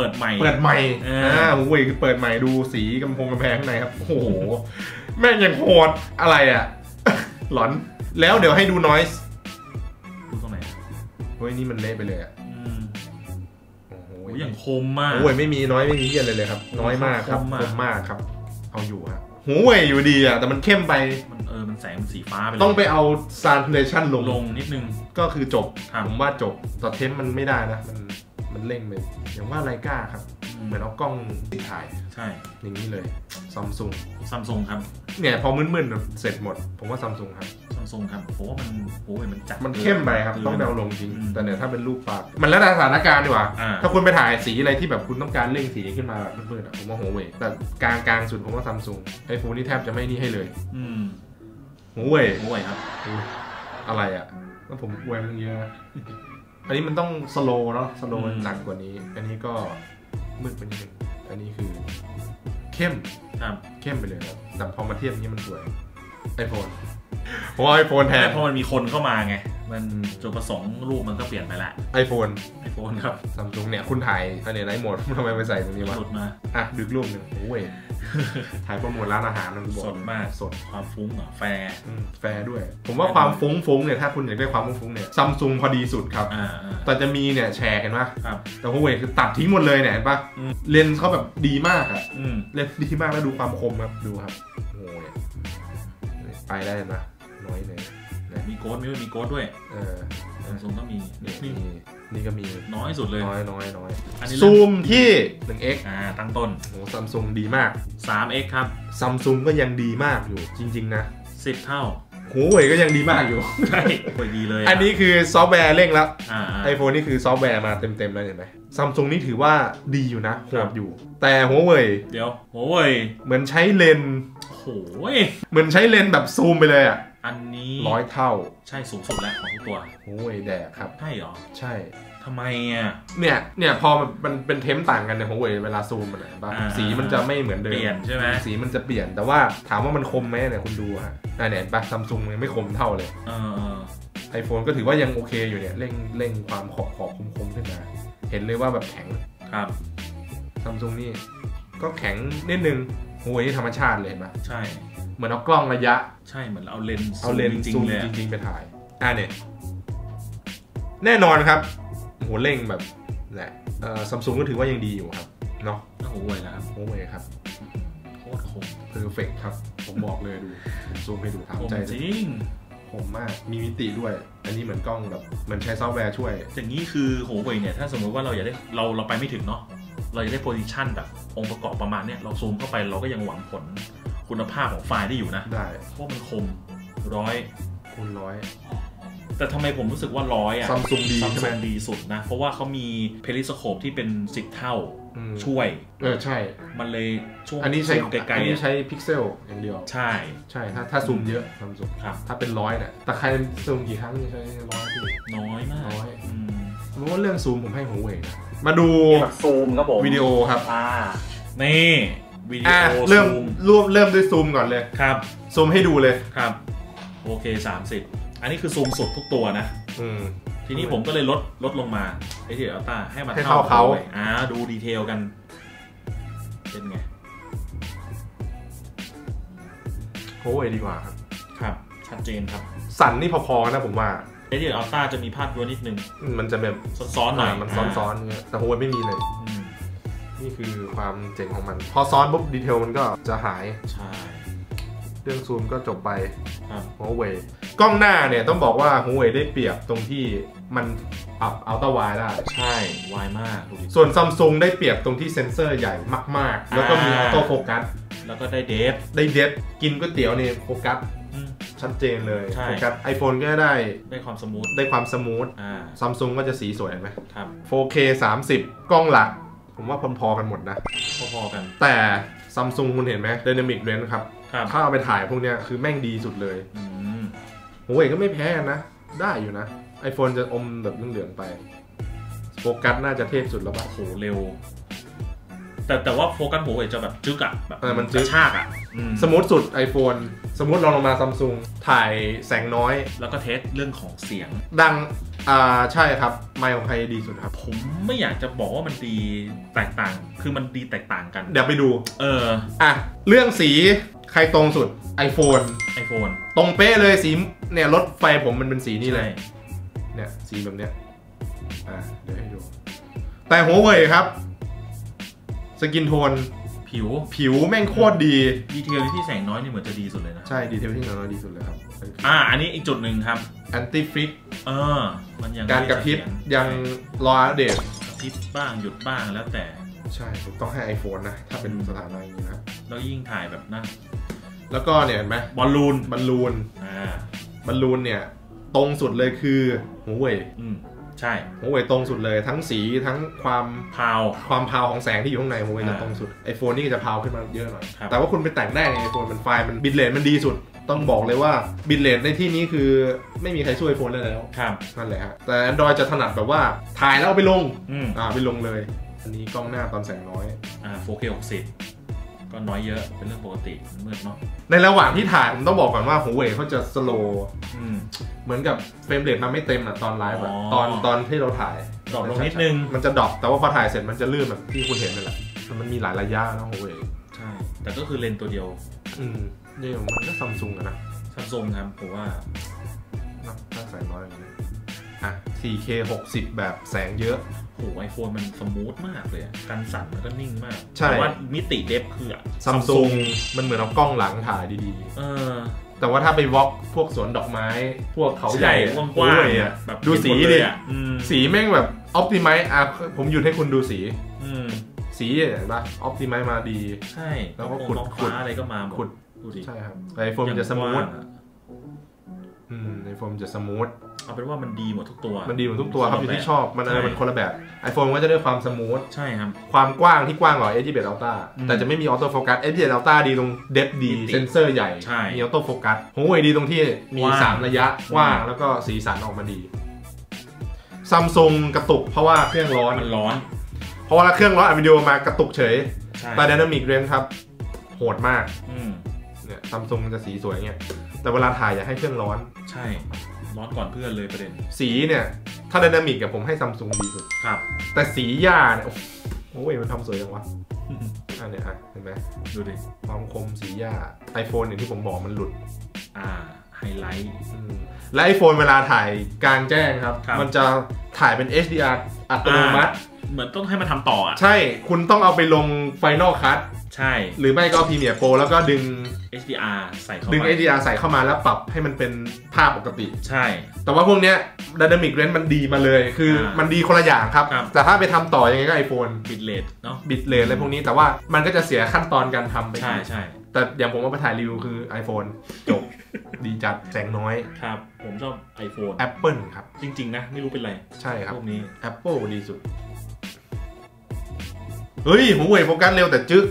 หัวเว่ยคือเปิดใหม่ดูสีกำแพงข้างในครับโอ้โหแม่งยังโหดอะไรอ่ะหลอนแล้วเดี๋ยวให้ดู noise ดูตรงไหนเฮ้ยนี่มันเละไปเลยอ่ะโอ้โหอย่างคมมากหัวเว่ยไม่มีเหี้ยอะไรเลยครับน้อยมากครับคมมากครับเอาอยู่ฮะหัวเว่ยอยู่ดีอ่ะแต่มันเข้มไปมันแสงมันสีฟ้าไปต้องไปเอา saturation ลงนิดนึงก็คือจบผมว่าจบแต่เทมมันไม่ได้นะมันเร่งไปอย่างว่าไลกาครับเหมือนเอากล้องถ่ายใช่อย่างนี้เลยซัมซุงครับเนี่ยพอมึนๆเสร็จหมดผมว่าซัมซุงครับผมว่ามันจัดมันเข้มไปครับต้องแนวลงจริงแต่เนี่ยถ้าเป็นรูปปากมันแล้วแต่สถานการณ์ดีกว่าถ้าคุณไปถ่ายสีอะไรที่แบบคุณต้องการเร่งสีขึ้นมาแบบมืดๆผมว่าหัวเว่ยแต่กลางสุดผมว่าซัมซุงiPhoneนี่แทบจะไม่นี่ให้เลยหัวเว่ยครับอะไรอ่ะแล้วผมอวยมันเยอะอันนี้มันต้องสโลว์เนาะสโลว์หนักกว่านี้อันนี้ก็มืดไปนิดนึงอันนี้คือเข้มไปเลยครับแต่พอมาเทียบนี้มันสวย iPhone เพราะ iPhone แทนเพราะมันมีคนเข้ามาไงมันจุดประสงค์รูปมันก็เปลี่ยนไปละ iPhone ครับ Samsung เนี่ยคุณถ่ายอันนี้ไลฟ์โหมดทำไมไปใส่ตรงนี้วะหลุดมาดึกรูปหนึ่งโอ้ยถ่ายโปรโมทร้านอาหารมันบอกสดมากสดความฟุ้งแฟร์ด้วยผมว่าความฟุ้งเนี่ยถ้าคุณอยากได้ความฟุ้งเนี่ย Samsung พอดีสุดครับแต่จะมีเนี่ยแชร์กันปะแต่หัวเว่ยคือตัดทิ้งหมดเลยเนี่ยเห็นปะเลนส์เขาแบบดีมากอะเลนส์ดีมากแล้วดูความคมครับดูครับโอ้ยไปได้นะน้อยเลยมีโค้ดมีโค้ดด้วยSamsung ก็มีนี่ก็มีน้อยสุดเลยน้อยซูมที่ 1x ตั้งต้นโห Samsung ดีมาก 3x ครับ Samsung ก็ยังดีมากอยู่จริงๆนะ 10 เท่าหัวเว่ยก็ยังดีมากอยู่ใช่ดีเลยอันนี้คือซอฟต์แวร์เร่งแล้ว iPhone นี่คือซอฟต์แวร์มาเต็มๆแล้วเห็นไหม Samsung นี่ถือว่าดีอยู่นะโหดอยู่แต่หัวเว่ยหัวเว่ยเหมือนใช้เลนส์โหเหมือนใช้เลนส์แบบซูมไปเลยอ่ะอันนี้ 100 เท่าใช่สูงสุดแล้วของทุกตัวหัวเว่ยแดกครับใช่หรอใช่ทำไมอ่ะเนี่ยพอมันเป็นเทมต่างกันในหัวเว่ยเวลาซูมมันป่ะสีมันจะไม่เหมือนเดิมเปลี่ยนใช่ไหมสีมันจะเปลี่ยนแต่ว่าถามว่ามันคมไหมเนี่ยคุณดูฮะเนี่ยป่ะ Samsung มันไม่คมเท่าเลยiPhone ก็ถือว่ายังโอเคอยู่เนี่ยเร่งความขอบคมขึ้นมาเห็นเลยว่าแบบแข็งครับ Samsung นี่ก็แข็งนิดนึงหัวเว่ยนี่ธรรมชาติเลยป่ะใช่เหมือนเอากล้องระยะใช่เหมือนเอาเลนส์ซูมจริงๆไปถ่ายเนี่ยแน่นอนครับหัวเร่งแบบแหละSamsung ก็ถือว่ายังดีอยู่ครับเนาะหัวเว่ยนะครับหัวเว่ยครับโคตรคมเพอร์เฟกครับผมบอกเลยดูผมซูมให้ดูถามใจจริงคมมากมีมิติด้วยอันนี้เหมือนกล้องแบบเหมือนใช้ซอฟต์แวร์ช่วยอย่างนี้คือหัวเว่ยเนี่ยถ้าสมมติว่าเราอยากได้เราไปไม่ถึงเนาะเราอยากได้โพซิชันแบบองค์ประกอบประมาณเนี้ยเราซูมเข้าไปเราก็ยังหวังผลคุณภาพของไฟล์ได้อยู่นะได้เพราะมันคม100 คูณ 100 แต่ทำไมผมรู้สึกว่า100อ่ะ Samsung ดีใช่ไหมดีสุดนะเพราะว่าเขามีเพลิสโคปที่เป็น10 เท่าช่วยใช่มันเลยช่วงอันนี้ใช้ไกลๆอันนี้ใช้พิกเซลอย่างเดียวใช่ถ้าซูมเยอะ Samsung ถ้าเป็น100เนี่ยแต่ใครซูมกี่ครั้งใช้100ที่น้อยมากรู้ว่าเรื่องซูมผมให้หัวเว่ยนะมาดูซูมครับผมวิดีโอครับนี่วิดีโอเริ่มด้วยซูมก่อนเลยครับซูมให้ดูเลยครับโอเค30อันนี้คือซูมสุดทุกตัวนะทีนี้ผมก็เลยลดลงมาไอ้ที่อัลต้าให้มันเท่าเขาดูดีเทลกันเป็นไงโอ้ยดีกว่าครับชัดเจนครับสั่นนี่พอๆนะผมว่าไอ้ที่อัลต้าจะมีภาพย้อนนิดนึงมันจะแบบซ้อนๆหน่อยมันซ้อนๆเงี้ยแต่โหยไม่มีเลยนี่คือความเจ๋งของมันพอซ้อนปุ๊บดีเทลมันก็จะหายใช่เรื่องซูมก็จบไปหัวเว่ยกล้องหน้าเนี่ยต้องบอกว่าหัวเว่ยได้เปรียบตรงที่มันปรับอัลตร้าไวด์ได้ใช่ไวมากส่วน Samsung ได้เปรียบตรงที่เซ็นเซอร์ใหญ่มากๆแล้วก็มีออโต้โฟกัสแล้วก็ได้เดฟกินก๋วยเตี๋ยวเนี่ยโฟกัสชัดเจนเลยโฟกัส iPhone ก็ได้ความสมูทSamsung ก็จะสีสวยไหมครับ 4K 30กล้องหลักผมว่าพอๆกันหมดนะพอๆกันแต่ Samsung คุณเห็นไหม Dynamic Range ครับถ้าเอาไปถ่ายพวกเนี้ยคือแม่งดีสุดเลยหัวเว่ยก็ไม่แพ้กันนะได้อยู่นะ iPhone จะอมแบบเหลืองๆไปโฟกัสน่าจะเทพสุดแล้วป่ะโหเร็วแต่ว่าโฟกัสหัวเว่ยจะแบบจึ๊กอะแบบมันกระชากอะสมูทสุด iPhone สมมติลองลงมา Samsung ถ่ายแสงน้อยแล้วก็เทสเรื่องของเสียงดังใช่ครับไมค์ของใครดีสุดครับผมไม่อยากจะบอกว่ามันดีแตกต่างคือมันดีแตกต่างกันเดี๋ยวไปดูเรื่องสีใครตรงสุด iPhone ตรงเป๊ะเลยสีเนี่ยรถไฟผมมันเป็นสีนี่เลยเนี่ยสีแบบเนี้ยเดี๋ยวให้ดูแต่หัวเว่ยครับสกินโทนผิวแม่งโคตรดีดีเทลที่แสงน้อยนี่เหมือนจะดีสุดเลยนะใช่ดีเทลที่แสงน้อยดีสุดเลยครับอันนี้อีกจุดหนึ่งครับแอนตี้ฟลิกมันยังการกระพริบยังรออัปเดตกระพริบบ้างหยุดบ้างแล้วแต่ใช่ผมต้องให้ iPhone นะถ้าเป็นสถานะอย่างนี้นะแล้วยิ่งถ่ายแบบนั้นแล้วก็เนี่ยเห็นไหมบอลลูนเนี่ยตรงสุดเลยคือหัวเว่ยใช่หัวเว่ยตรงสุดเลยทั้งสีทั้งความพาวของแสงที่อยู่ข้างในหัวเว่ยจะตรงสุด iPhone นี่จะพาวขึ้นมาเยอะหน่อยแต่ว่าคุณไปแต่งได้ใน iPhone มันไฟล์มันบิตเรทมันดีสุดต้องบอกเลยว่าบิตเรทในที่นี้คือไม่มีใครช่วย iPhone ได้แล้วนั่นแหละครับแต่ Android จะถนัดแบบว่าถ่ายแล้วเอาไปลงไปลงเลยอันนี้กล้องหน้าตอนแสงน้อย 4K 60 ก็น้อยเยอะเป็นเรื่องปกติมืดเนาะในระหว่างที่ถ่ายผมต้องบอกก่อนว่าหัวเว่ยเขาจะสโลว์เหมือนกับเฟรมเรทมันไม่เต็มอะตอนไลฟ์อะตอนที่เราถ่ายดรอปลงนิดนึงมันจะดรอปแต่ว่าพอถ่ายเสร็จมันจะลื่นแบบที่คุณเห็นนั่นแหละมันมีหลายระยะนะหัวเว่ยใช่แต่ก็คือเลนตัวเดียวนี่มันก็ซัมซุงอะนะซัมซุงครับผมว่าถ้าแสงน้อยอย่างนี้4K 60แบบแสงเยอะโอ้ไอโฟนมันสมูทมากเลยการสั่นมันก็นิ่งมากแต่ว่ามิติเดฟคือซัมซุงมันเหมือนเอากล้องหลังถ่ายดีๆแต่ว่าถ้าไปวอล์กพวกสวนดอกไม้พวกเขาใหญ่กว้างๆแบบดูสีดิสีแม่งแบบออปติไมซ์ผมหยุดให้คุณดูสีสีเห็นปะออปติไมซ์มาดีใช่แล้วก็ขุดอะไรก็มาขุดใช่ครับไอโฟนจะสมูทไอโฟนจะสมูทเอาเป็นว่ามันดีหมดทุกตัวมันดีหมดทุกตัวครับอยู่ที่ชอบมันคนละแบบ iPhone ก็จะได้ความสมูทใช่ครับความกว้างที่กว้างกว่า S21 Ultra แต่จะไม่มีออโต้โฟกัส S21 Ultra ดีตรงเดฟดีเซนเซอร์ใหญ่มีออโต้โฟกัสหัวเว่ยดีตรงที่มี3ระยะกว้างแล้วก็สีสันออกมาดีซัมซุงกระตุกเพราะว่าเครื่องร้อนมันร้อนเพราะว่าเครื่องร้อนอัดวิดีโอมากระตุกเฉยแต่ Dynamic Range ครับโหดมากเนี่ยซัมซุงมันจะสีสวยเงี้ยแต่เวลาถ่ายอย่าให้เครื่องร้อนใช่ร้อนก่อนเพื่อนเลยประเด็นสีเนี่ยถ้าไดนามิกกับผมให้ซัมซุงดีสุดครับแต่สีหญ้าเนี่ยโอ้ยมันทำสวยจังวะอันเนี้ยเห็นไหมดูดิความคมสีหญ้า iPhone อย่างที่ผมบอกมันหลุดไฮไลท์และ iPhone เวลาถ่ายกลางแจ้งครับมันจะถ่ายเป็น HDR อัตโนมัติเหมือนต้องให้มันทำต่อใช่คุณต้องเอาไปลง Final Cut ใช่หรือไม่ก็ Premiere Pro แล้วก็ดึง HDR ใส่เข้ามาดึง HDR ใส่เข้ามาแล้วปรับให้มันเป็นภาพปกติใช่แต่ว่าพวกเนี้ย Dynamic Range มันดีมาเลยคือมันดีคนละอย่างครับแต่ถ้าไปทำต่อยังไงก็ iPhone บิตเรทเนาะบิตเรทอะไรพวกนี้แต่ว่ามันก็จะเสียขั้นตอนการทำไปใช่แต่อย่างผมเอาไปถ่ายรีวิวคือ iPhone จบดีจัดแสงน้อยครับผมชอบ iPhone Apple ครับจริงๆนะไม่รู้เป็นไรใช่ครับพวกนี้ Apple ดีสุดเฮ้ยหัวเว่ยโฟกัสเร็วแต่จึ๊ก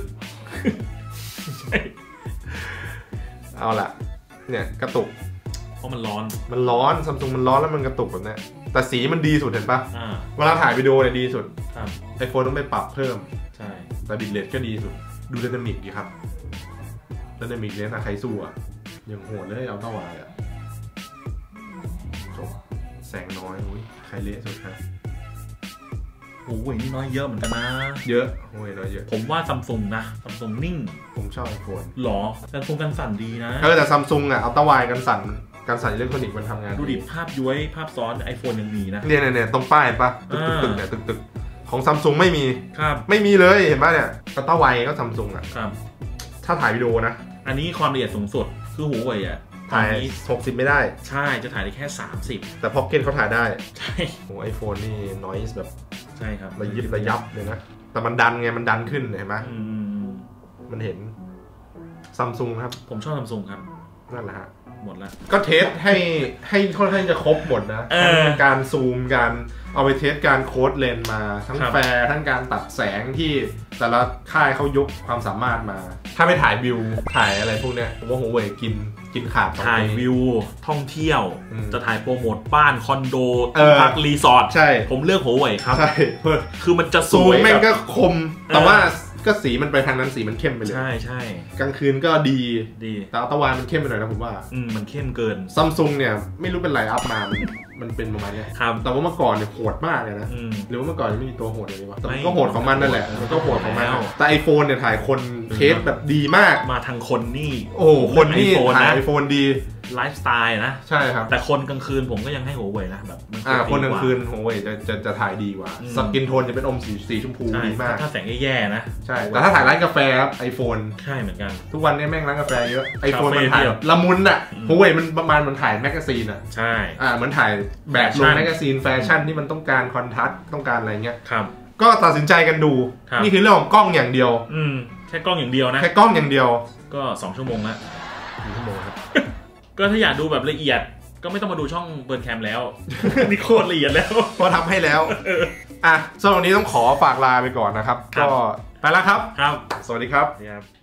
เอาล่ะเนี่ยกระตุกเพราะมันร้อนซัมซุงมันร้อนแล้วมันกระตุกแบบนี้แต่สีมันดีสุดเห็นปะเวลาถ่ายวิดีโอเนี่ยดีสุดไอโฟนต้องไปปรับเพิ่มใช่แต่บิตเรทก็ดีสุดดูไดนามิกดีครับไดนามิกเนี่ยนะใครสู้อ่ะยังโหดเลยเอาเข้าไว้อ่ะจบแสงน้อยใครเละสุดฮะโอ้ยนี่น้อยเยอะเหมือนกันนะเยอะโอ้ยน้อยเยอะผมว่าซัมซุงนะซัมซุงนิ่งผมชอบไอโฟนหรอซัมซุงกันสั่นดีนะแต่ซัมซุงอ่ะเอาตะวายกันสั่นอิเล็กทรอนิกส์มันทำงานดูดิภาพย้วยภาพซ้อนไอโฟนยังมีนะเนี่ยตรงป้ายปะตึกเนี่ยตึกของซัมซุงไม่มีครับไม่มีเลยเห็นปะเนี่ยตะวายก็ซัมซุงอ่ะครับถ้าถ่ายวิดีโอนะอันนี้ความละเอียดสูงสุดคือหัวเว่ยอ่ะถ่าย60ไม่ได้ใช่จะถ่ายได้แค่30 แต่พ็อกเก็ตเขาถ่ายได้ใช่โอ้ไอโฟนนี่นอยส์แบบใช่ครับระยับเลยนะแต่มันดันไงมันดันขึ้นเห็นไหมมันเห็นซัมซุงครับผมชอบซัมซุงครับนั่นแหละฮะหมดแล้วก็เทสให้ค่อนข้างจะครบหมดนะการซูมการเอาไปเทสการโค้ดเลนมาทั้งแฟร์ทั้งการตัดแสงที่แต่ละค่ายเขายกความสามารถมาถ้าไปถ่ายวิวถ่ายอะไรพวกเนี้ยผมว่าหัวเว่ยกินขาดถ่ายวิวท่องเที่ยวจะถ่ายโปรโมทบ้านคอนโดพักรีสอร์ทใช่ผมเลือกหัวเว่ยครับใช่คือมันจะสวยแม่งก็คมแต่ว่าก็สีมันไปทางนั้นสีมันเข้มไปเลยใช่กลางคืนก็ดีแต่อัลตร้าไวด์มันเข้มไปหน่อยนะผมว่ามันเข้มเกินซัมซุงเนี่ยไม่รู้เป็นไรอัพมามันเป็นประมาณนี้แต่ว่าเมื่อก่อนเนี่ยโหดมากเลยนะหรือว่าเมื่อก่อนไม่มีตัวโหดอะไรวะแต่มันก็โหดของมันนั่นแหละมันก็โหดของมันแต่ iPhone เนี่ยถ่ายคนเทสแบบดีมากมาทางคนนี่โอ้คนนี่ถ่าย iPhone ดีไลฟ์สไตล์นะใช่ครับแต่คนกลางคืนผมก็ยังให้หัวเว่ยนะแบบคนกลางคืนหัวเว่ยจะถ่ายดีกว่าสกินโทนจะเป็นอมสีชมพูดีมากถ้าแสงแย่ๆนะใช่แต่ถ้าถ่ายร้านกาแฟครับ iPhone ใช่เหมือนกันทุกวันนี้แม่งร้านกาแฟเยอะ iPhone มันถ่ายละมุนอ่ะหัวเว่ยมันประมาณมันถ่ายแมกกาซีนอ่ะใช่เหมือนถ่ายแบบลงแมกกาซีนแฟชั่นที่มันต้องการคอนทราสต์ต้องการอะไรเงี้ยครับก็ตัดสินใจกันดูนี่คือเรื่องของกล้องอย่างเดียวแค่กล้องอย่างเดียวนะแค่กล้องอย่างเดียวก็2 ชั่วโมงละ 1 ชั่วโมงครับก็ถ้าอยากดูแบบละเอียดก็ไม่ต้องมาดูช่องเบิร์นแคมแล้วนี่โคตรละเอียดแล้วก็ทำให้แล้วสำหรับวันนี้ต้องขอฝากลาไปก่อนนะครับก็ไปแล้วครับครับสวัสดีครับ